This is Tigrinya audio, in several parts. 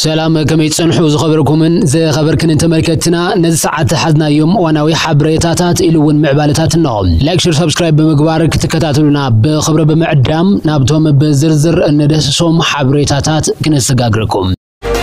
سلام كم يتصنحوا زخبركم زي خبركن انت مركتنا نز ساعات حدنا يوم وانا وي حبريتاتات إلون معبالتات النوم لايك شير سبسكرايب بمقبارك تكتاتلونا بخبر بمعدام نابتهم بزرزر ندسسهم حبريتاتات كنسقاقركم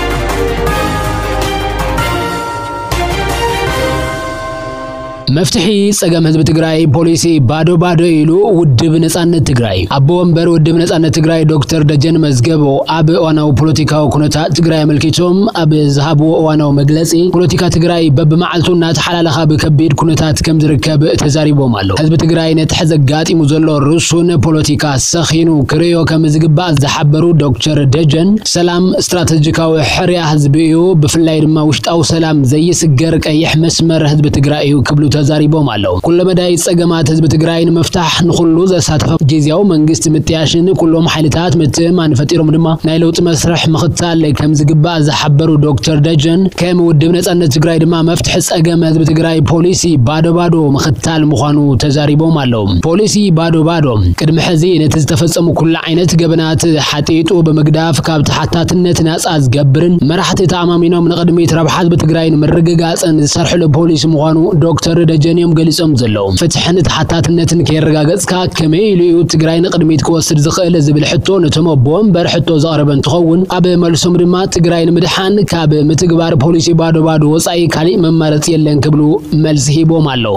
مفتحي سقام حزب تግራይ ፖሊሲ ባዶ ኢሉ ውድብ ነጻነት ትግራይ አቦ ወንበር ውድብ ነጻነት ትግራይ ዶክተር ደጀን መዝገቦ አብ ዋናው ፖለቲካው ኩነታ ትግራይ መልኪቶም አብ ዝሃቡ ዋናው መግለጺ ፖለቲካ ትግራይ በበመዓልቱና ተሐላለኻ በከቢድ ኩነታት ከም ዝርከብ ተዛሪቦም አለው ህዝብ ትግራይ ነተሐዘጋጢሙ ዘሎ ሩሱን ፖለቲካ ሰኺኑ ክሪዮ ከም ዝግባ ዝሐበሩ ዶክተር ደጀን ሰላም ስትራቴጂካዊ ሕርያ ህዝብዩ በፍላይ ድማ ውሽጣው ሰላም ዘይስገር ቀይሕ መስመር ህዝብ ትግራይ ክብሉ ተዛሪቦም አለው ኩሉ መዳይ ጸገማት ህዝብ ትግራይን መፍታህ ንኹሉ ዘሳተፈ ጊዜያው መንግስት ምጥያሽን ኩሎም ኃይልታት ምትማን ፈጢሮም ድማ ናይ ለውጥ መስርሕ መኽታል ከም ዝግባ ዝሐበሩ ዶክተር ደጀን ከም ውድብ ነጻነት ትግራይ ድማ መፍትሕ ጸገም ህዝብ ትግራይ ፖሊሲ ባዶ መኽታል ምዃኑ ተዛሪቦም አለው ፖሊሲ ባዶ ቅድመ ሕዚ ነቲ ዝተፈጸሙ ኩሉ ዓይነት ገበናት ሓጢጡ በመግዳፍ ካብ ተሓታትነት ናጻ ዝገብርን መራሕቲ ተኣማሚኖም ንቅድሚት ረብሓ ህዝብ ትግራይን ምርግጋጽን ዝሰርሕሉ ፖሊሲ ምዃኑ ዶክተር ደጀንዮም ገሊጾም ዘለው ፍትሕን ተሓታትነትን ከይረጋገጽካ ከመይ ኢሉ ትግራይ ንቅድሚት ክወስድ ዝኽእል ዝብል ሕቶ ነቶም ቦምበር ሕቶ ዘቕረበ እንትኸውን ኣብ መልሶም ድማ ትግራይ ንምድሓን ካብ ምትግባር ፖሊሲ ባዶ ወጻኢ ካሊእ መማረጽ የለን ክብሉ መልስ ሂቦም አለው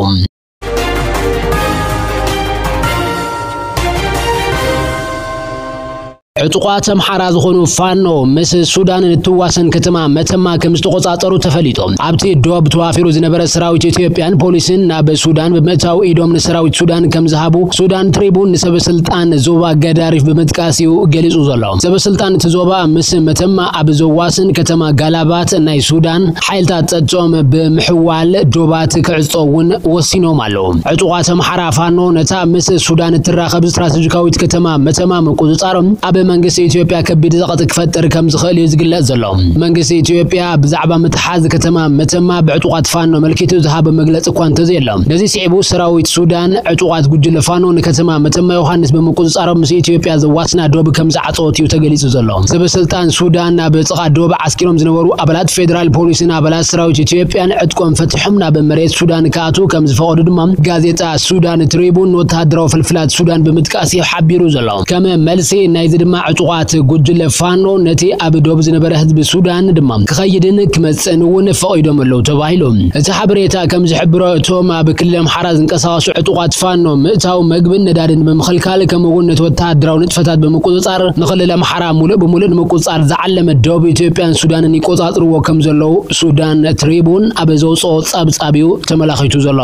ዕጡቋት አምሓራ ዝኾኑ ፋኖ ምስ ሱዳን ንትዋሰን ከተማ መተማ ከም ዝተቆጻጸሩ ተፈሊጦም ኣብቲ ዶብ ተዋፊሩ ዝነበረ ሰራዊት ኢትዮጵያን ፖሊስን ናብ ሱዳን በመታው ኢዶም ንሰራዊት ሱዳን ከም ዝሃቡ ሱዳን ትሪቡን ሰበስልጣን ዞባ ገዳሪፍ በመጥቃሲው ገሊጹ ዘሎ ሰበስልጣን ዞባ ምስ መተማ ኣብ ዘዋስን ከተማ ጋላባት ናይ ሱዳን ሓይልታት ጸጾም ብምሕዋል ዶባት ክዕጾውን ወሲኖም አለው ዕጡቋት አምሓራ ፋኖ ነታ ምስ ሱዳን ትራኸብ ስትራቴጂካዊት ከተማ መተማ መቆጻጸሮም ኣብ መንግስት ኢትዮጵያ ከቢድ ዘቀጥ ክፈጠር ከም ዝኽእል ይዝግለጽ ዘሎ መንግስት ኢትዮጵያ ብዛዕባ ምትሓዝ ከተማ መተማ ብዕጡቋት ፋኖ መልኪቱ ዝሃበ መግለጽ እኳ እንተዘየለም ነዚ ሲዕቡ ሰራዊት ሱዳን ዕጡቋት ጉጅለ ፋኖ ንከተማ መተማ ዮሐንስ በመቆጻጸሮም ምስ ኢትዮጵያ ዘዋስና ዶብ ከም ዝዓጾት እዩ ተገሊጹ ዘሎ ሰበስልጣን ሱዳን ናብ ጽቃ ዶብ ዓስኪሮም ዝነበሩ አባላት ፌደራል ፖሊስና አባላት ሰራዊት ኢትዮጵያን ዕጥቆም ፈትሖም ናብ መሬት ሱዳን ካቱ ከም ዝፈቀዱ ድማ ጋዜጣ ሱዳን ትሪቡን ወታደራዊ ፍልፍላት ሱዳን በመጥቃሲ ሓቢሩ ዘሎ ከም መልሲ ናይ ድማ ዕጡቋት ጉጅለ ፋኖ ነቲ ኣብ ዶብ ዝነበረ ህዝብ ሱዳን ድማ ክኸይድን ክመጽንውን ፈቂዶም ኣለው ተባሂሉ እቲ ሓበሬታ ከም ዝሕብሮ እቶም ኣብ ክልል አምሓራ ዝንቀሳቐሱ ዕጡቋት ፋኖ ምእታው መግብን ነዳድን ብምኽልካል ከምኡውን ነቲ ወታደራዊ ንጥፈታት ብምቁጽጻር ንክልል አምሓራ ሙሉእ ብምሉእ ንምቁጽጻር ዝዓለመ ዶብ ኢትዮጵያን ሱዳንን ይቆጻጽርዎ ከም ዘለው ሱዳን ትሪቡን ኣብ ዘውፅኦ ጸብጻቢው ተመላኺቱ ዘሎ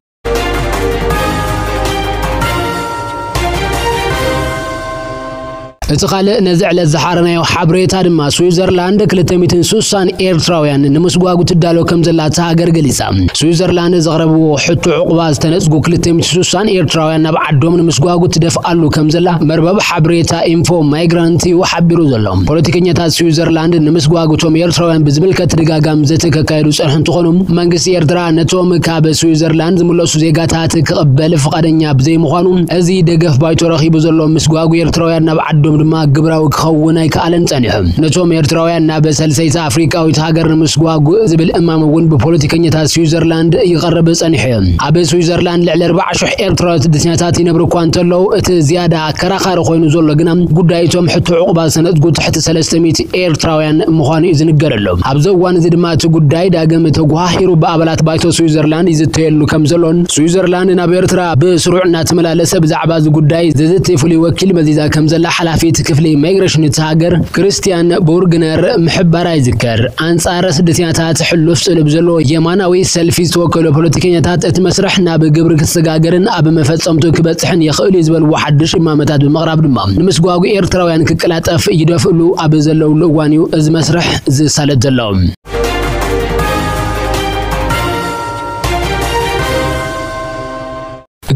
እትኻለ ነዝዕለ ዝሓረናዮ ሓብሬታ ድማ ስዊዘርላንድ 260 ኤርትራውያን ንምስጓጉ ትዳሎ ከም ዘላታ ሃገር ገሊጻ ስዊዘርላንድ ዘቕረብዎ ሕቶ ዕቁባ ዝተነጽጉ 260 ኤርትራውያን ናብ ዓዶም ንምስጓጉ ትደፍኣሉ ከም ዘላ መርበብ ሓብሬታ ኢንፎ ማይግራንት ይሓቢሩ ዘሎም ፖለቲከኛታት ስዊዘርላንድ ንምስጓጉቶም ኤርትራውያን ብዝምልከት ድጋጋም ዘተካካይዱ ጸንሕ እንትኾኑ መንግስቲ ኤርትራ ነቶም ካብ ስዊዘርላንድ ዝምለሱ ዜጋታት ክቕበል ፈቃደኛ ብዘይምዃኑ እዚ ደገፍ ባይቶ ረኺቡ ዘሎ ምስጓጉ ኤርትራውያን ናብ ዓዶም ድማ ግብራው ክኸውን ኣይከኣለን ጸኒሖም ነቶም ኤርትራውያን ናብ ሰልሰይታ አፍሪካዊት ሃገር ንምስጓጉ ዝብል እማምውን በፖለቲከኛታት ስዊዘርላንድ ይቀርብ ጸኒሖም ኣብ ስዊዘርላንድ ልዕሊ 40,000 ኤርትራውያን ስደተኛታት ይነብሩ እኳ እንተለው እቲ ዝያዳ ከራኻሪ ኮይኑ ዘሎ ግና ጉዳይቶም ሕቶ ዕቁባ ሰነጽጉ ትሕቲ 300 ኤርትራውያን ምዃኑ ይዝንገረሎም ኣብ ዘዋን እዚ ድማ እቲ ጉዳይ ዳግም ተጓሂሩ በአባላት ባይቶ ስዊዘርላንድ ይዝተየሉ ከም ዘሎን ስዊዘርላንድ ናብ ኤርትራ ብስሩዕ እናተመላለሰ ብዛዕባ እዚ ጉዳይ ዝዝትፍሉ ወኪል መዚዛ ከም ዘላ ሓላፊ ክፍሊ ማይግሬሽን ተሃገር ክርስቲያን ቦርግነር ምሕባራ ይዝከር አንጻር ስደተኛታት ሕሉፍ ጽልብ ዘሎ የማናዊ ሰልፊ ተወከሉ ፖለቲከኛታት እቲ መስርሕ ናብ ግብር ክሰጋገርን ኣብ መፈጸምቱ ክበጽሕን ይኽእል ይዝበል ወሓድሽ እማመታት በመቕራብ ድማ ንምስጓጉ ኤርትራውያን ክቅላጠፍ ይደፍሉ ኣብ ዘለው ልዋኒው እዚ መስርሕ ዝሳለጥ ዘለው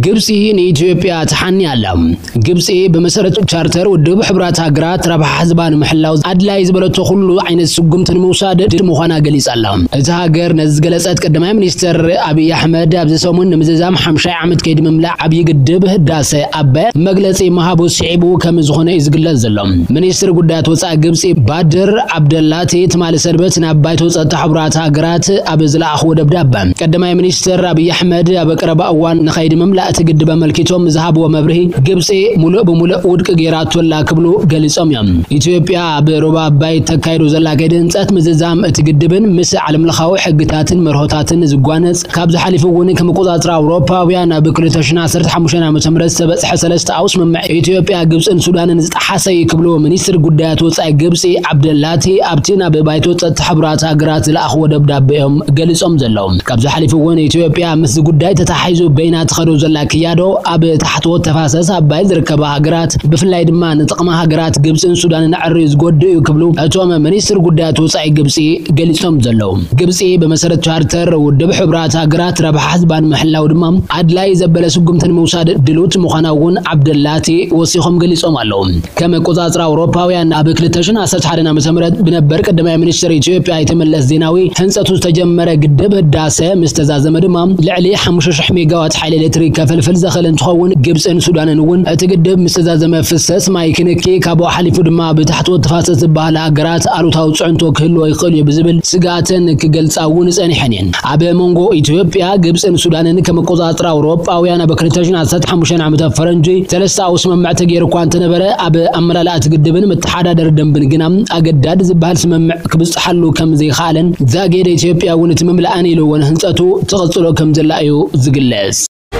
ግብጽ ንኢትዮጵያ ተሐኒ አላ ግብጽ በመሰረቱ ቻርተር ወደብ ሕብራት ሀገራት ረባህ ህዝባን መሐላው አድላይ ዝበለቶ ሁሉ አይነት ስጉምትን መውሳድ ድምሆና ገሊጻላ እዚ ሀገር ነዝገለጸት ቀዳማይ ሚኒስትር አብይ አህመድ አብዚ ሰሙን ምዝዛም 50 ዓመት ከይድ መምላ አብይ ግድብ ህዳሴ አባይ መግለጽ ማሃቡ ሲዒቡ ከም ዝሆነ ይዝግለጽ ዘሎም ሚኒስትር ጉዳያት ወጻ ግብጽ ባድር አብደላቲ ተማለ ሰርበት ናባይቶ ጸጥታ ሕብራት ሀገራት አብዝላህ ወደብዳባ ቀዳማይ ሚኒስትር አብይ አህመድ አበቀረባ አዋን ነኸይድ መምላ ግድብ መልኪቶም ዝሃብ ወመብርሂ ግብጽ ሙሉ በሙሉ ውድቅ ጌራቶላ ክብሉ ገሊጾም ያም ኢትዮጵያ በሮባ አባይ ተካይዶ ዘላ ገደንጸት ምዝዛም እትግድብን ምስ ዓለም ለኻው ሕግታትን መርሆታትን ዝጓነጽ ካብ ዝሐሊፉውን ከመቆጣጠር አውሮፓውያን በ2015 ዓመተ ምህረት ተበጽሐ 3 አውስ መምዕ ኢትዮጵያ ግብጽን ሱዳንን ዝጣሐሰይ ክብሉ ሚኒስትር ጉዳያት ወጻይ ግብጽ አብደላቲ አብቲና በባይቶ ጸጥታ ሕብራት ሀገራት ለአኽ ወደብዳቤኦም ገሊጾም ዘለው ካብ ዝሐሊፉውን ኢትዮጵያ ምስ ጉዳይ ተታሒዙ በይናት ኸዶ ዘላ ያዶ አብ ታሕቶ ተፋሰስ አባይ ዝርከባ ሀገራት በፍላይ ድማ ንጥቅማ ሀገራት ግብጽን ሱዳንን አርዝ ጎድዩ ክብሉ አቶም ሚኒስትር ጉዳያት ወጻይ ግብጽ ገሊጾም ዘለው ግብጽ በመሰረት ቻርተር ወደብ ሕብራት ሀገራት ረባህ ህዝባን መሐላው ድማ አድላይ ዘበለ ስጉምትን መውሳድ ድሉት መኻናውን አብደላቲ ወሲኹም ገሊጾም አለው ከመቆጣጠር አውሮፓውያን አብ 2011 ዓመተ ምህረት በነበር ቀዳማይ ሚኒስትር ኢትዮጵያ የተመለስ ዜናዊ ህንጸቱ ተጀመረ ግድብ ህዳሴ ምስተዛዘመ ድማ ለዕሊ 5000 ሜጋዋት ኃይል ኤሌክትሪክ ከፈልፈል ዘኸለን ተኸውን ግብጽን ሱዳንን ውን እትግድብ ምስተዛዘመ ፍሰስ ማይ ክንኪ ካቦ ሐሊፉ ድማ በታሕቶ ተፋሰስ ዝበሃል ሀገራት አሉታው ጽዕንቶ ክህልዎ ይኽእል ብዝብል ስጋትን ክገልጻውን ጸኒሐን አብ መንጎ ኢትዮጵያ ግብጽን ሱዳንን ከመቆጣጠር አውሮፓውያን በ2015 ዓመተ ፈረንጂ 3 አውስ መምዕ ተገይሩ ኳን ተነበረ አብ አመላላእት ግድብን መተሓዳደር ደንብን ግና አገዳድ ዝበሃል ስምምዕ ክብጽሐሉ ከም ዘይኻለን ዛጌደ ኢትዮጵያ ውን ትምምላአን ኢሉውን ህንጸቱ ተቐጽሎ ከም ዘላዩ ዝግለጽ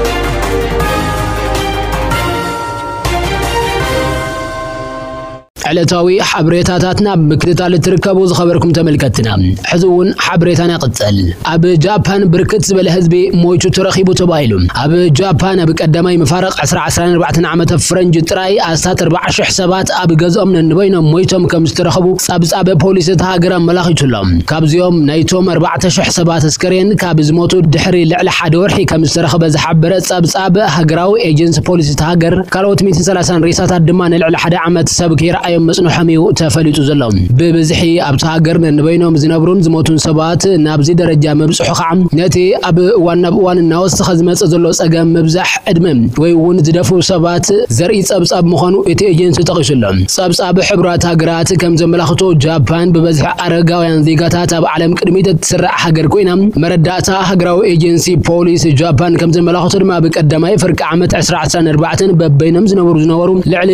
علتاوي حبريتاتنا بكتال تركبو زخبركم تملكتنا حزون حبريتنا قتل اب جابان بركت زبل حزبي مويتو ترخيبو تبايلو اب جابان بقدماي مفارق 14 عامه فرنج تراي اسات 40 حسابات اب غزوم نبينو مويتم كم استرخبو صابصابه بوليس تهاجر ملاخيتلهم كابزيوم نايتوم 14 حسابات اسكرين كابزموتو دحري لعل حد ورحي كم استرخبه زحبره صابصابه هاجراو ايجنس بوليس تهاجر كالوت 130 ريساتات دمان لعل حد عامه سبكير مسنو حميو تفليطو زلهم ببزحي ابت هاجرنا نبينهم زنبرون زموتون سبات نابزي درجه مبصحو خعم نتي اب وان ناوس خزمص زلو صقم مبزح ادمم وي ون زدفو سبات زري صبصاب مخونو ايتي ايجنسي تقشلهم صبصاب حبرات هاجرات كم زملاخته جابان ببزح ارغاوያን ዜጋታት اب ዓለም ቅድሚት ተስራዕ ሀገር ኮይና መረዳታ ሀገራዊ ኤጀንሲ ፖሊስ ጃፓን ከም ዘመላኽቱ ድማ በቀዳማይ ፍርቅ ዓመት 14 በበይነም ዝነበሩ ልዕሊ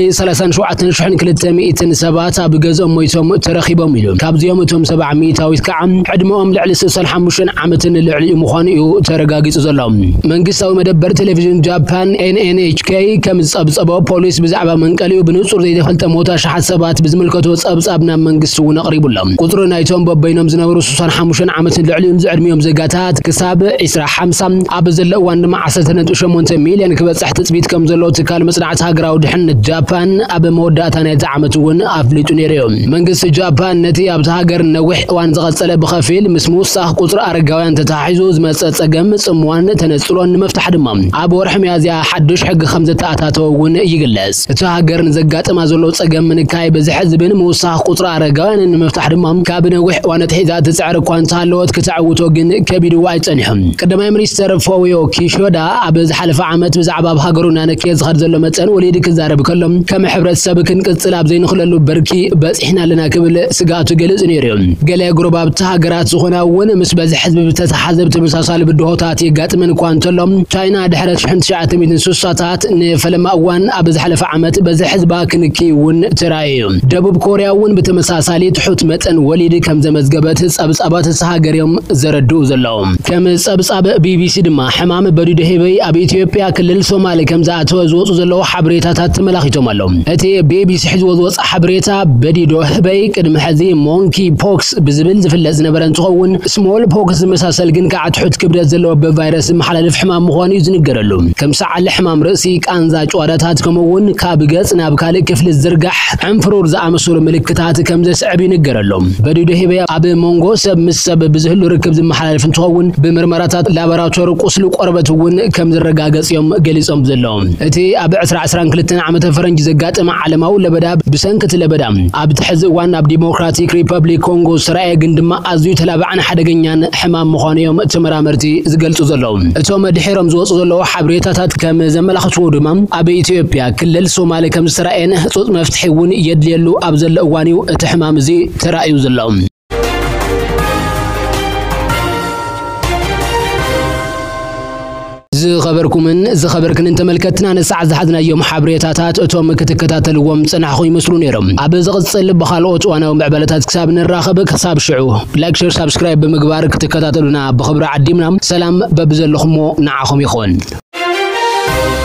37200 سبات بجزء مويتهم ترخيبهم مليون كابزيوم توم 700 كعم عدمهم لعل 65 عامة لعل مخانيو ترجاجيس زلهم من قصة مدبر تلفزيون جابان NNHK كم صبصبوا بوليس بزعبة من قالوا بنصر زي دخلت موتا شحات سبات بزملكته صبصبنا من قصة ونقرب لهم قطر نايتهم ببينهم زنورو 65 عامة لعل زعدميهم زقاتات كساب إسرع حمسة أبزل وان مع 18 مليون كبت تحت تثبيت كم زلوا تكال مصنع هاجراو دحن جابان أب موداتنا تعمت أفليتو نيريوم منقص جابان نتي أبت هاجر نوح وان زغطل بخفيل مسموس صاح قطر أرقاوان تتحيزوز مسأتسقم صموان تنسلون مفتح دمام أبو رحم يازيا حدوش حق 5 تاتاتوون يقلس تهاجر نزقات ما زلو تسقم من كاي بزحزبن موصاح قطر أرقاوان مفتح دمام كاب نوح وان تحيزات تسعر كوان تهالوت كتعوتو جن كبير وايد تنحم قدما منيستر فويو كيشودا أبز حلف عامت بزعباب هاجرونا نكيز خرزلو متن وليدك الزارب كلهم كم حبرت سابكن كتلاب زين خللو بركي بس إحنا لنا قبل سقاطو جلس نيريون قال جروباب تهاجرات زخنا ون مس بز حزب بتتحزب تمساسال بالدهوتات يقات من كوانتلهم تشاينا دحرت شحنت شعات من سوساتات فلما أوان أبز حلف عمت بز حزبا كنكي ون ترايون دبوب كوريا ون بتمساسالي تحوت متن وليد كم زمزقبت أبز أبات السهاجر يوم زردو زلهم كم أبز أب BBC دما حمام بريد هبي أبي إثيوبيا كل الصومالي كم زعتوا زوج زلوا حبريتات ملاخيتهم لهم أتي BBC حزب وزوج حبريتا بديدو هبي قدم حزي مونكي بوكس بزبل زفلز نبرن تخون سمول بوكس مساسل جن كعد حد كبرت زلوا بفيروس محلل حمام مخاني زنقرلو كم ساعة الحمام رأسي كأنزا جوادات كمون كابجز نابكالي كفل الزرقح عنفرور زعمسور ملكتات كم زي سعبي نقرلو بديدو هبي أبي مونغو سب مسب بزهلو ركب زي محلل فنتخون بمرمرات لابراتور قسلو قربتون كم زرقاقص يوم جلسهم زلهم اتي أبي عسران كلتنا عمت فرنج زقات مع علماء لبدا بسنكة لبدا أبي تحز وان أب ديمقراطيك ريبابليك كونغو سرعي عندما أزوي تلابعن حدقنيان حمام مخانيوم تمرامرتي زقلتو زلهم اتوم دحيرم زوص زلو حبريتات كم زمل خطو دمام أبي إثيوبيا كل الصومالي كم سرعين صوت مفتحيون يدليلو أبزل أوانيو تحمام زي ترأيو زلهم زخبركن انت ملكتنا نسع زحدنا يوم حبريتاتات اتوم كتكتاتلوم صنحخو يمسلو نيرم اب زقصل بخالوت وانا معبلتات حساب نراخبك حساب شعو لايك شير سبسكرايب بمغبار كتكتاتلونا بخبر عديمنا سلام ببزلخمو نعاخم يخون